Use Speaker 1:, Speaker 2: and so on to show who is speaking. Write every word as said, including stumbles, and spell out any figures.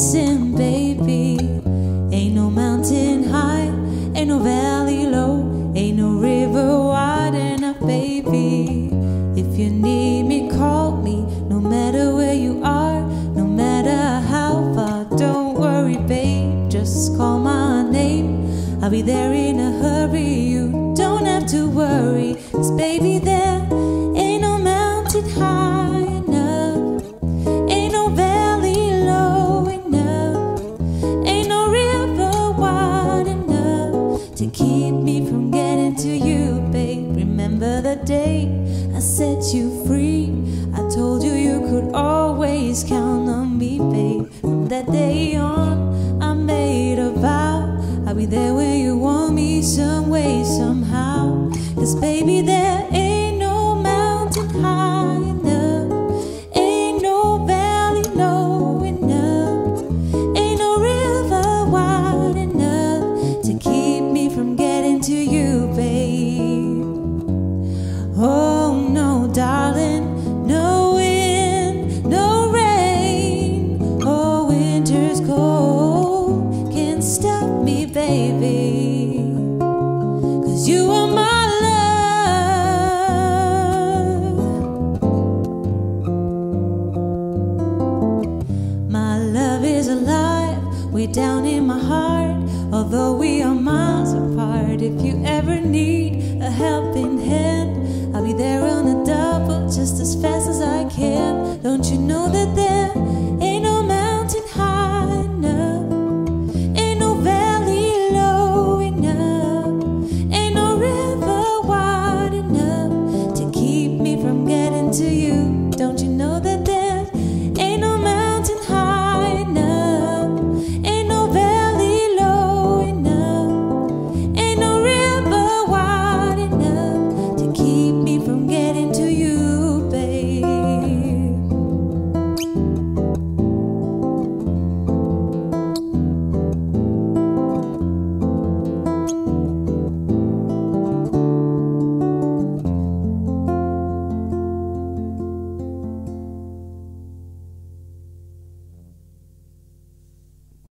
Speaker 1: listen, baby. Ain't no mountain high, ain't no valley low, ain't no river wide enough, baby. If you need me, call me, no matter where you are, no matter how far. Don't worry, babe, just call my name, I'll be there in a hurry. You don't have to worry, 'cause baby, there ain't no mountain high enough, ain't no valley low enough, ain't no river wide enough to keep me from getting to you, babe. Remember the day I set you free, I told you you could always count on me, babe. From that day on, I made a vow, I'll be there when you want me, some way, somehow. 'Cause baby, there